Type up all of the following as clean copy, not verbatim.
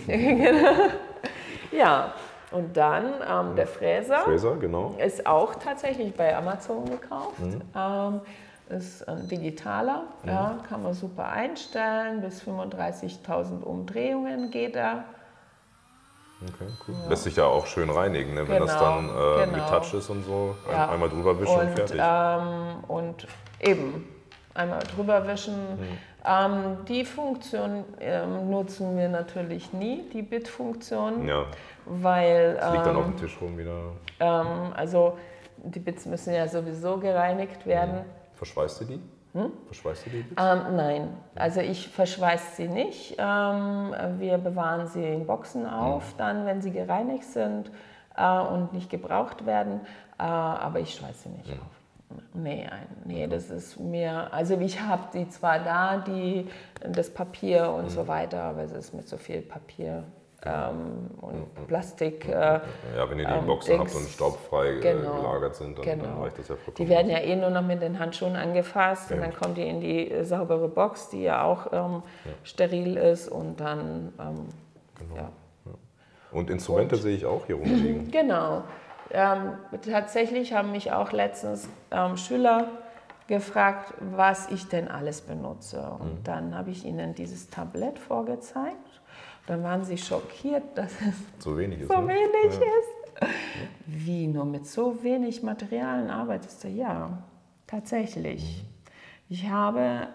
Ja, und dann der Fräser. Fräser, genau. Ist auch tatsächlich bei Amazon gekauft. Ist ein digitaler, ja, kann man super einstellen. Bis 35.000 Umdrehungen geht er. Okay, cool. Ja. Lässt sich ja auch schön reinigen, ne? Wenn das dann mit Touch ist und so. Ja. Einmal drüber wischen und fertig. Und eben, einmal drüber wischen. Die Funktion nutzen wir natürlich nie, die Bit-Funktion. Ja. Weil, das liegt dann auf dem Tisch rum wieder. Also die Bits müssen ja sowieso gereinigt werden. Verschweißt du die? Verschweißt du die Bits? Nein, also ich verschweiße sie nicht. Wir bewahren sie in Boxen auf, dann, wenn sie gereinigt sind und nicht gebraucht werden. Aber ich schweiße sie nicht auf. Nee, das ist mir, also ich habe die zwar da, das Papier und so weiter, aber es ist mit so viel Papier und Plastik. Ja, wenn ihr die in Boxen habt und staubfrei gelagert sind, dann reicht das ja vollkommen. Die werden ja eh nur noch mit den Handschuhen angefasst und dann kommt die in die saubere Box, die ja auch steril ist und dann, Und Instrumente sehe ich auch hier rumliegen. Genau. Tatsächlich haben mich auch letztens Schüler gefragt, was ich denn alles benutze. Und dann habe ich ihnen dieses Tablett vorgezeigt. Dann waren sie schockiert, dass es so wenig ist. Wie, nur mit so wenig Materialien arbeitest du? Ja, tatsächlich. Ich habe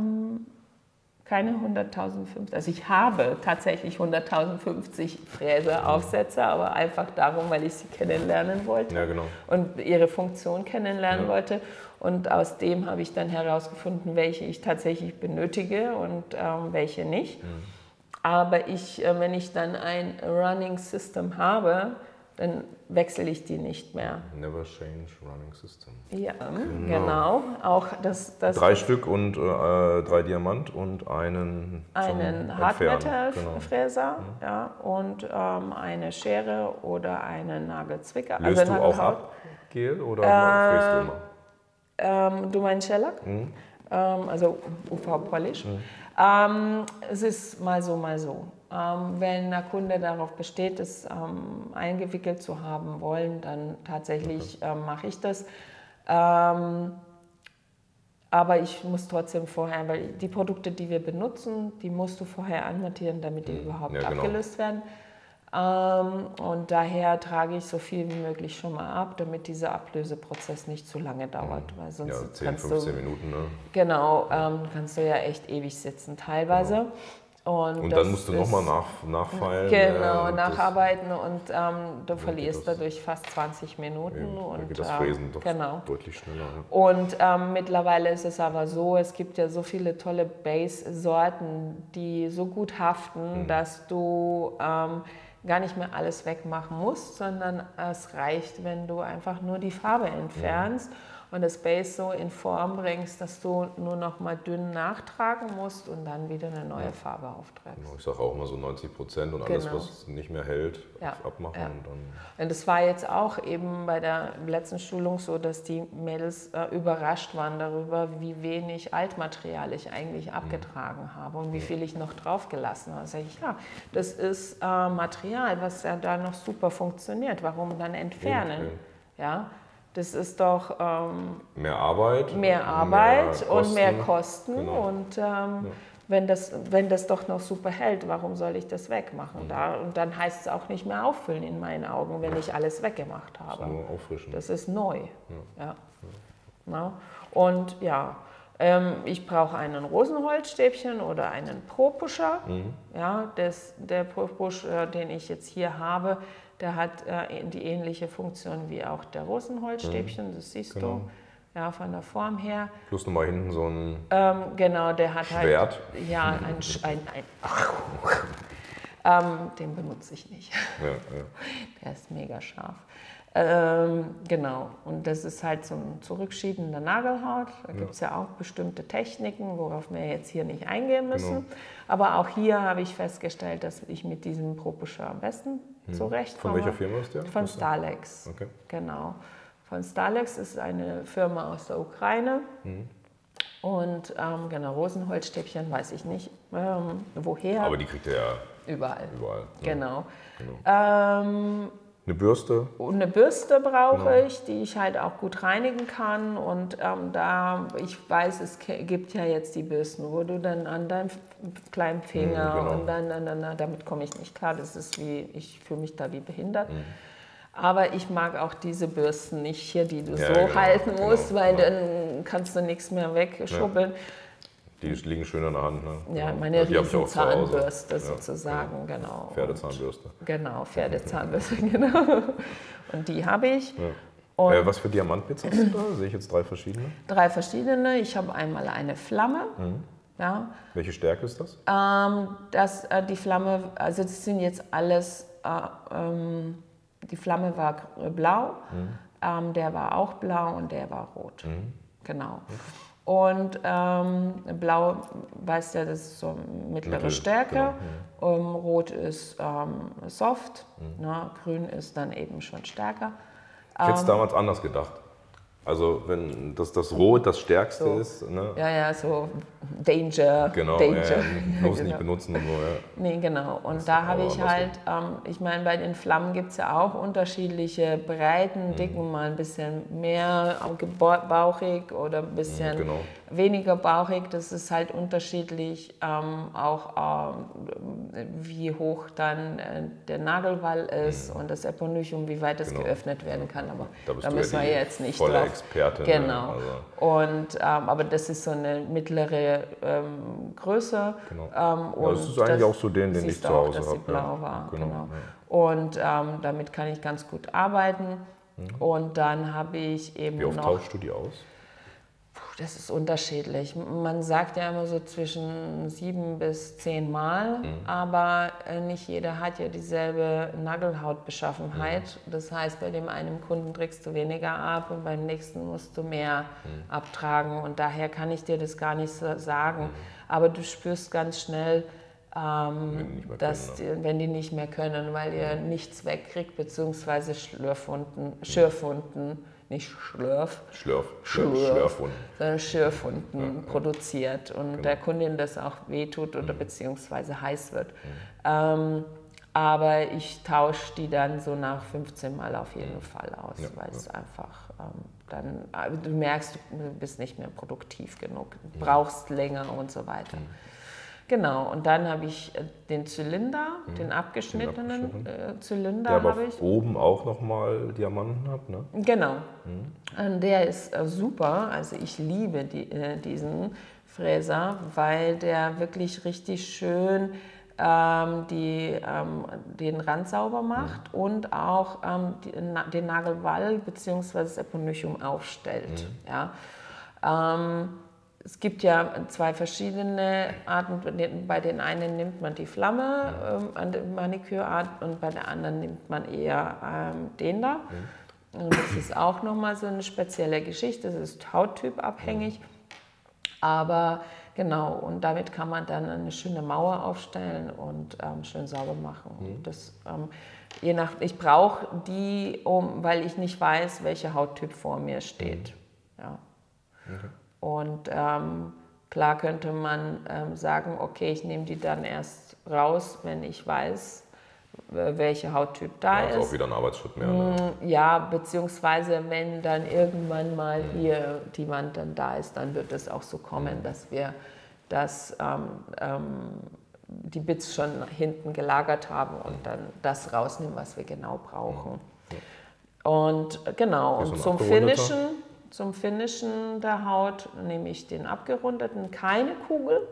keine 100.050, also ich habe tatsächlich 100.050 Fräseaufsätze, aber einfach darum, weil ich sie kennenlernen wollte und ihre Funktion kennenlernen wollte. Und aus dem habe ich dann herausgefunden, welche ich tatsächlich benötige und welche nicht. Aber wenn ich dann ein Running System habe, dann wechsle ich die nicht mehr. Never change running system. Ja, genau. Auch das 3 Stück und 3 Diamant und einen Hardmetal-Fräser und eine Schere oder einen Nagelzwicker. Löst du auch ab, Gel, oder fräst du immer? Du meinst Shellac? Also UV-Polish. Es ist mal so, mal so. Wenn der Kunde darauf besteht, es eingewickelt zu haben wollen, dann tatsächlich mache ich das. Aber ich muss trotzdem vorher, weil die Produkte, die wir benutzen, die musst du vorher anmontieren, damit die überhaupt abgelöst werden. Und daher trage ich so viel wie möglich schon mal ab, damit dieser Ablöseprozess nicht zu lange dauert. Weil sonst 10, 15 Minuten, ne? Genau, kannst du ja echt ewig sitzen teilweise. Genau. Und dann musst du nochmal nachfeilen. Genau, nacharbeiten und du verlierst dadurch fast 20 Minuten. Dann geht das Fräsen doch deutlich schneller. Ja. Und mittlerweile ist es aber so, es gibt ja so viele tolle Base-Sorten, die so gut haften, dass du gar nicht mehr alles wegmachen musst, sondern es reicht, wenn du einfach nur die Farbe entfernst und das Base so in Form bringst, dass du nur noch mal dünn nachtragen musst und dann wieder eine neue Farbe aufträgst. Genau, ich sage auch immer so 90% und alles, was nicht mehr hält, abmachen. Ja. Und dann und das war jetzt auch eben bei der letzten Schulung so, dass die Mädels überrascht waren darüber, wie wenig Altmaterial ich eigentlich abgetragen habe und wie viel ich noch drauf gelassen habe. Da sage ich, ja, das ist Material, was ja da noch super funktioniert. Warum dann entfernen? Ja. Das ist doch mehr Arbeit und mehr Kosten. Genau. Und wenn das doch noch super hält, warum soll ich das wegmachen? Und dann heißt es auch nicht mehr auffüllen in meinen Augen, wenn ich alles weggemacht habe. Das ist nur auffrischen. Das ist neu. Ja. Und ja, ich brauche einen Rosenholzstäbchen oder einen Pro-Pusher. Ja, der Pro-Pusher, den ich jetzt hier habe, der hat die ähnliche Funktion wie auch der Rosenholzstäbchen, das siehst du, ja, von der Form her. Plus nochmal hinten so ein genau, der hat Schwert. Halt, ja, den benutze ich nicht. Der ist mega scharf. Genau, und das ist halt so ein zurückschiebender Nagelhaut. Da gibt es ja auch bestimmte Techniken, worauf wir jetzt hier nicht eingehen müssen. Aber auch hier habe ich festgestellt, dass ich mit diesem Pro-Pusher am besten zurechtkomme. Von welcher Firma ist der? Von Starlex. Okay. Genau. Von Starlex ist eine Firma aus der Ukraine. Und genau, Rosenholzstäbchen weiß ich nicht, woher. Aber die kriegt ihr ja Überall. Überall. Genau. Eine Bürste? Und eine Bürste brauche ich, die ich halt auch gut reinigen kann. Und ich weiß, es gibt ja jetzt die Bürsten, wo du dann an deinem kleinen Finger und dann, damit komme ich nicht klar. Das ist ich fühle mich da wie behindert. Aber ich mag auch diese Bürsten nicht hier, die du halten musst, weil dann kannst du nichts mehr wegschubbeln. Ja. Die liegen schön in der Hand. Ne? Ja, meine Riesenzahnbürste sozusagen, genau. Pferdezahnbürste. Genau, Pferdezahnbürste, genau. Und die habe ich. Ja. Und was für Diamantbits hast du da? Sehe ich jetzt 3 verschiedene? 3 verschiedene. Ich habe einmal eine Flamme. Ja. Welche Stärke ist das? Die Flamme, also das sind jetzt alles, die Flamme war blau, der war auch blau und der war rot. Genau. Und blau, weißt du, das ist so mittlere Stärke, genau. Rot ist soft, grün ist dann eben schon stärker. Ich hätte es damals anders gedacht. Also wenn das Rot das Stärkste ist. Ne? Ja, so Danger. Genau, Danger. Bloß nicht benutzen und so. Ja. Nee, genau. Und da habe ich halt, ich meine, bei den Flammen gibt es ja auch unterschiedliche Breiten, Dicken, mal ein bisschen mehr bauchig oder ein bisschen weniger bauchig. Das ist halt unterschiedlich, auch wie hoch dann der Nagelwall ist und das Eponychium, wie weit es geöffnet werden kann. Aber da müssen wir jetzt nicht drauf. Expertin. Genau. Und, aber das ist so eine mittlere Größe. Genau. Und das ist eigentlich auch so den ich zu Hause habe. Dass sie blau war. Genau. Und damit kann ich ganz gut arbeiten. Und dann habe ich eben Wie oft tauschst du die aus? Das ist unterschiedlich. Man sagt ja immer so zwischen 7 bis 10 Mal, aber nicht jeder hat ja dieselbe Nagelhautbeschaffenheit. Das heißt, bei dem einen Kunden trägst du weniger ab und beim nächsten musst du mehr abtragen. Und daher kann ich dir das gar nicht so sagen. Aber du spürst ganz schnell, wenn die nicht mehr können, weil ihr nichts wegkriegt, beziehungsweise Schürfwunden, nicht Schlürfwunden, sondern Schürfwunden produziert und der Kundin das auch wehtut oder beziehungsweise heiß wird. Aber ich tausche die dann so nach 15 Mal auf jeden Fall aus, weil es einfach du merkst, du bist nicht mehr produktiv genug, brauchst länger und so weiter. Genau, und dann habe ich den Zylinder, den abgeschnittenen Zylinder. Der aber oben auch nochmal Diamanten hat, ne? Genau, der ist super, also ich liebe diesen Fräser, weil der wirklich richtig schön den Rand sauber macht und auch den Nagelwall bzw. das Eponychium aufstellt. Ja. Es gibt ja 2 verschiedene Arten. Bei den einen nimmt man die Flamme an der Manikürart und bei der anderen nimmt man eher den da. Und das ist auch nochmal so eine spezielle Geschichte. Das ist hauttypabhängig. Aber genau, und damit kann man dann eine schöne Mauer aufstellen und schön sauber machen. Das, ich brauche die, weil ich nicht weiß, welcher Hauttyp vor mir steht. Ja. Okay. Und klar könnte man sagen, okay, ich nehme die dann erst raus, wenn ich weiß, welcher Hauttyp da ist. Das ist auch wieder ein Arbeitsschritt mehr. Ne? Ja, beziehungsweise wenn dann irgendwann mal hier die Wand dann da ist, dann wird es auch so kommen, dass wir die Bits schon hinten gelagert haben und dann das rausnehmen, was wir genau brauchen. Und genau, und zum Finishen der Haut nehme ich den abgerundeten, keine Kugel,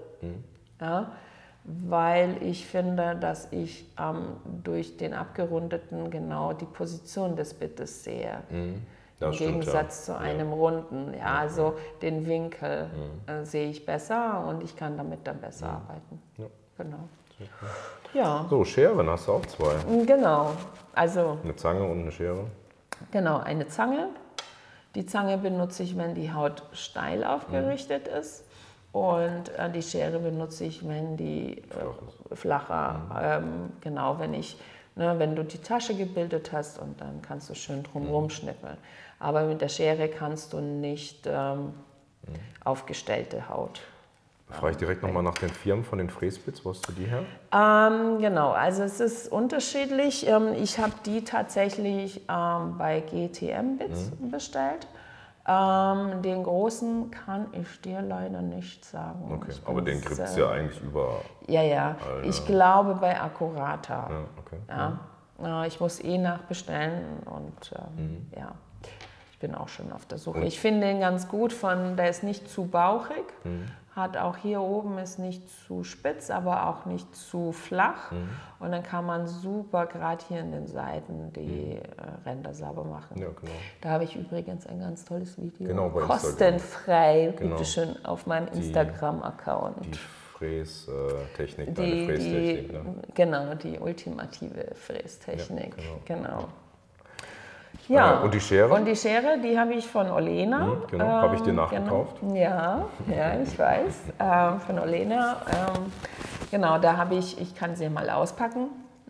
weil ich finde, dass ich durch den abgerundeten genau die Position des Bittes sehe. Im Gegensatz zu einem runden. Ja, also den Winkel sehe ich besser und ich kann damit dann besser arbeiten. Ja. Genau. Ja. So, Scheren hast du auch 2. Genau. Also, eine Zange und eine Schere. Genau, eine Zange. Die Zange benutze ich, wenn die Haut steil aufgerichtet ist. Und die Schere benutze ich, wenn die flacher, genau, wenn du die Tasche gebildet hast und dann kannst du schön drumherum schnippeln. Aber mit der Schere kannst du nicht aufgestellte Haut. Frage ich direkt nochmal nach den Firmen von den Fräsbits, wo hast du die her? Genau, also es ist unterschiedlich. Ich habe die tatsächlich bei GTM-Bits bestellt. Den großen kann ich dir leider nicht sagen. Okay, aber den gibt es ja eigentlich überall. Ja. Ich glaube bei Accurata. Ja, okay. Ja. Ich muss nachbestellen und ja, ich bin auch schon auf der Suche. Ich finde den ganz gut, der ist nicht zu bauchig, hat auch hier oben, ist nicht zu spitz, aber auch nicht zu flach. Und dann kann man super, gerade hier in den Seiten, die Ränder sauber machen. Ja, genau. Da habe ich übrigens ein ganz tolles Video. Genau, bei kostenfrei, genau. Bitte schön, auf meinem Instagram-Account. Die Frästechnik, deine Frästechnik. Ne? Genau, die ultimative Frästechnik. Ja, genau. Ja, und die Schere? Und die Schere, die habe ich von Olena. Genau, habe ich dir nachgekauft. Genau. Ja, ich weiß, von Olena. Genau, da habe ich kann sie mal auspacken.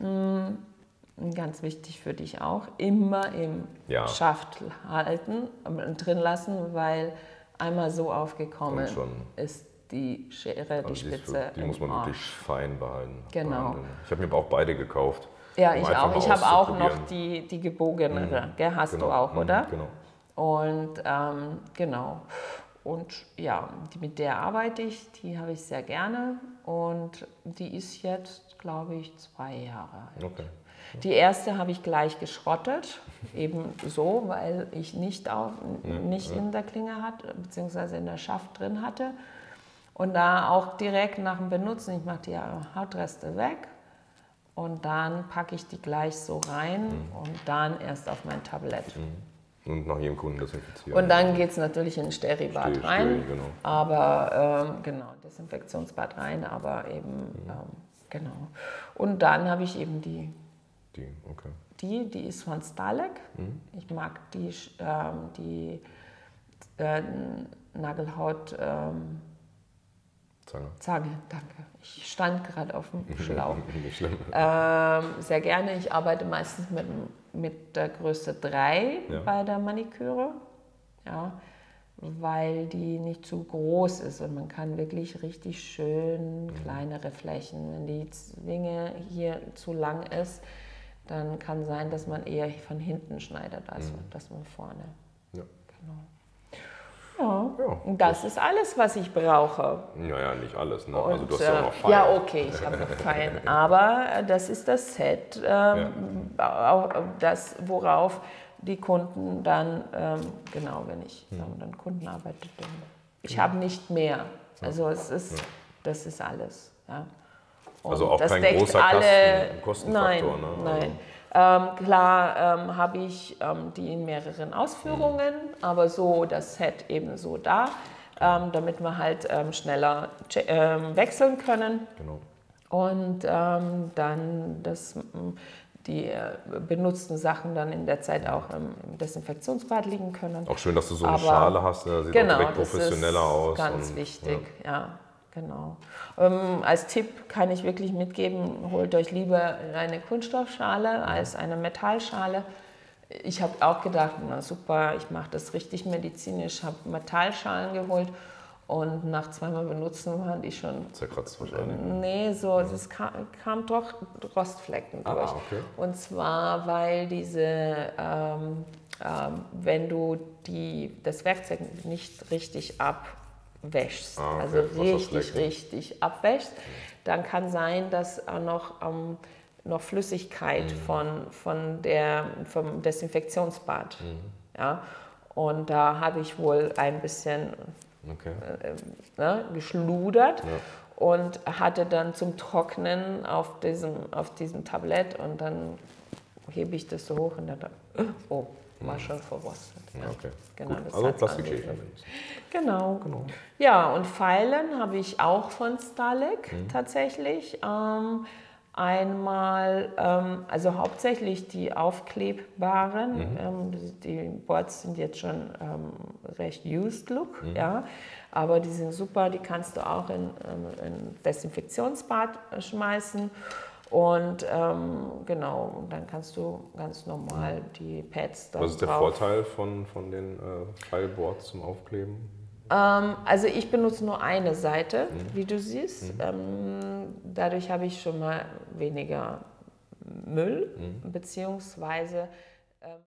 Ganz wichtig für dich auch, immer im Schaft halten, drin lassen, weil einmal so aufgekommen ist die Schere, die Spitze. Die muss man wirklich fein behalten. Genau. Ich habe mir aber auch beide gekauft. Ja, ich auch. Ich habe auch noch die gebogenere. Hast du auch, oder? Genau. Und genau. Und ja, mit der arbeite ich, die habe ich sehr gerne. Und die ist jetzt, glaube ich, 2 Jahre alt. Okay. Die erste habe ich gleich geschrottet, eben so, weil ich nicht in der Klinge hatte, beziehungsweise in der Schaft drin hatte. Und da auch direkt nach dem Benutzen, ich mache die Hautreste weg. Und dann packe ich die gleich so rein und dann erst auf mein Tablett. Und nach jedem Kunden desinfizieren. Und dann geht es natürlich in ein Steribad rein. Genau. Aber Desinfektionsbad rein, aber eben, genau. Und dann habe ich eben die ist von Stalek. Ich mag die Nagelhaut. Zange, danke. Ich stand gerade auf dem Schlauch. Nicht schlimm. Sehr gerne. Ich arbeite meistens mit der Größe 3 bei der Maniküre, weil die nicht zu groß ist und man kann wirklich richtig schön kleinere Flächen. Wenn die Zwinge hier zu lang ist, dann kann sein, dass man eher von hinten schneidet, als dass man vorne. Ja. Genau. Ja, und das ist alles, was ich brauche. Ja, nicht alles. Ne? Und, also du hast ja auch noch Feilen. Ja, okay, ich habe noch Feilen. Aber das ist das Set, worauf die Kunden dann, wenn ich dann Kunden arbeite, ich habe nicht mehr. Also das ist alles. Ja. Also auch kein großer Kostenfaktor. Nein. Klar habe ich die in mehreren Ausführungen, aber so das Set eben so da, damit wir halt schneller wechseln können. Genau. Und dann die benutzten Sachen dann in der Zeit auch im Desinfektionsbad liegen können. Auch schön, dass du so eine Schale hast, sieht auch direkt professioneller aus. Ganz wichtig, ja. Genau. Als Tipp kann ich wirklich mitgeben, holt euch lieber eine Kunststoffschale als eine Metallschale. Ich habe auch gedacht, na super, ich mache das richtig medizinisch, habe Metallschalen geholt und nach 2-mal Benutzen waren die schon zerkratzt wahrscheinlich. Nee, es kam doch Rostflecken durch. Okay. Und zwar, weil wenn du das Werkzeug nicht richtig abwäschst, also richtig abwäschst, dann kann sein, dass noch Flüssigkeit vom Desinfektionsbad. Ja? Und da habe ich wohl ein bisschen geschludert und hatte dann zum Trocknen auf diesem Tablett und dann hebe ich das so hoch und dann war schon verrostet. Ja, okay. Genau, das also Plastikschäden. Genau. Ja, und Feilen habe ich auch von Stalek tatsächlich. Einmal, also hauptsächlich die aufklebbaren, die Boards sind jetzt schon recht used look, aber die sind super, die kannst du auch in Desinfektionsbad schmeißen und genau, dann kannst du ganz normal die Pads da Was ist der Vorteil von den Fileboards zum Aufkleben? Also ich benutze nur eine Seite, wie du siehst. Dadurch habe ich schon mal weniger Müll, beziehungsweise